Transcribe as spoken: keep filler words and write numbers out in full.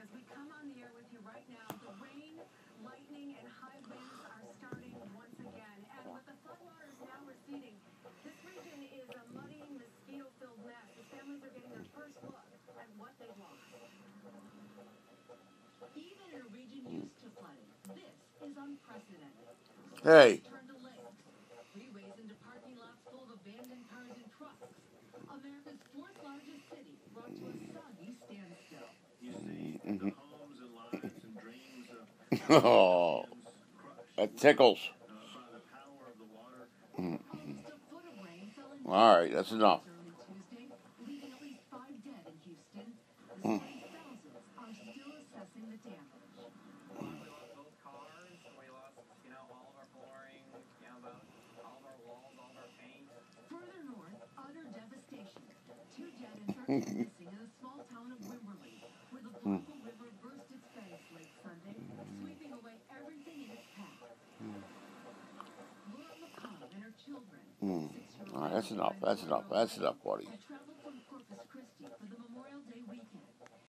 as we come on the air with you right now, the rain, lightning, and high winds are starting once again. And with the floodwaters now receding, this region is a muddy, mosquito-filled mess. The families are getting their first look at what they've lost. Even in a region used to flooding, this is unprecedented. Hey. Turned to lakes, freeways into parking lots full of abandoned cars and trucks. America's fourth largest city brought to a soggy standstill. You see the homes and lives and dreams of Oh, that tickles. uh, by the power of the water. Almost a foot of rain fell in All right, that's enough. early Tuesday, leaving at least five dead in Houston. This morning, thousands are still assessing the damage. We lost both cars. We lost, you know, all of our flooring, you know, about all of our walls, all of our paint. Further north, utter devastation. Two dead and thirteen missing in the small town of Wimberley, where the Bronco River burst its banks late Sunday, sweeping away everything in its path. Laura McCall and her children, Mm. six-year-old All right, that's enough. That's enough. That's enough, buddy. had traveled